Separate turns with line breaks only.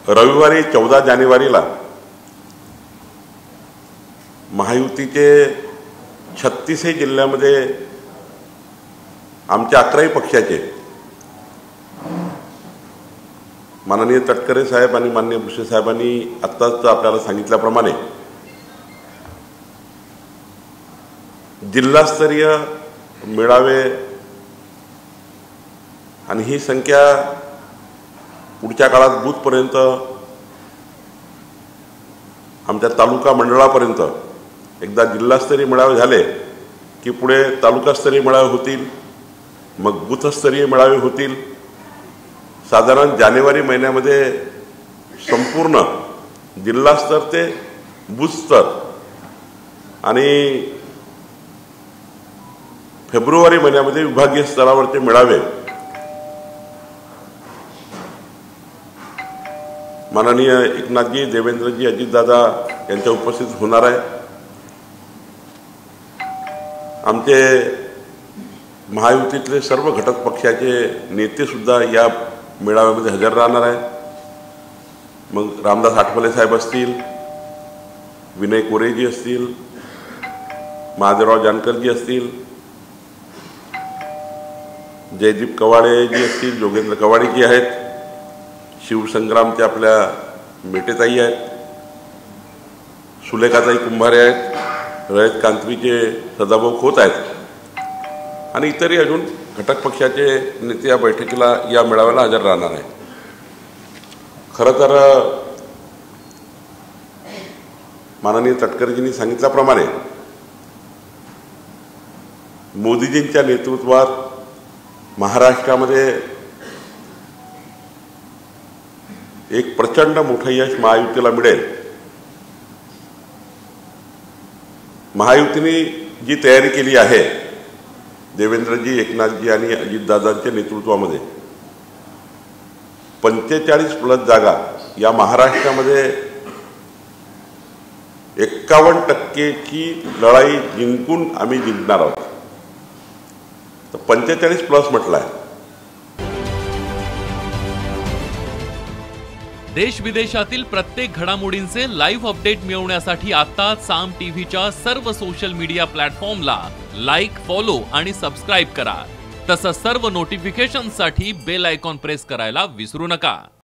रविवारी 14 जानेवारीला महायुतीचे 36 जिल्ह्यामध्ये आमच्या 11 पक्षाचे माननीय तटकरे साहेब आणि माननीय भुसे साहेबांनी आत्ताच आपल्याला सांगितल्याप्रमाणे जिल्हास्तरीय मेळावे आणि ही संख्या पुढच्या काळात बूथपर्यंत आमच्या तालुका मंडळापर्यंत एकदा जिल्हास्तरीय मेळावे झाले की पुढे तालुकास्तरीय मेळावे होतील, मग बूथस्तरीय मेळावे होतील। साधारण जानेवारी महिन्यामध्ये संपूर्ण जिल्हास्तर ते बूथस्तर आणि फेब्रुवारी महिन्यामध्ये विभागीय स्तरावरचे मेळावे माननीय एकनाथजी, देवेंद्रजी, अजितदादा यांच्या उपस्थित होणार आहे। आमचे महायुतीतले सर्व घटक पक्षाचे नेते सुद्धा या मेळाव्यामध्ये हजर राहणार आहे। मग रामदास आठवले साहेब असतील, विनय कोरेजी असतील, महादेवराव जानकरजी असतील, जयदीप कवाडेजी असतील, जोगेंद्र कवाडेजी आहेत, शिवसंग्रामचे आपल्या मेटेताई आहेत, सुलेखाताई कुंभारे आहेत, रयत कांतवीचे सदाभाऊ खोत आहेत आणि इतरही अजून घटक पक्षाचे नेते या बैठकीला, या मेळाव्याला हजर राहणार आहे। खरं तर माननीय तटकरेजींनी सांगितल्याप्रमाणे मोदीजींच्या नेतृत्वात महाराष्ट्रामध्ये एक प्रचंड मोठं यश महायुतीला मिळेल। महायुतीने जी तयारी केली आहे देवेंद्रजी, एकनाथजी आणि अजितदादांच्या नेतृत्वामध्ये 45+ जागा या महाराष्ट्रामध्ये 51% लढाई जिंकून आम्ही जिंकणार आहोत। तर 45+ म्हटलं आहे।
देश विदेशातील प्रत्येक घडामोडींचे लाईव्ह अपडेट मिळवण्यासाठी आता साम टीव्हीच्या सर्व सोशल मीडिया प्लॅटफॉर्मला लाईक, फॉलो आणि सबस्क्राईब करा। तसंच सर्व नोटिफिकेशनसाठी बेल आयकॉन प्रेस करायला विसरू नका।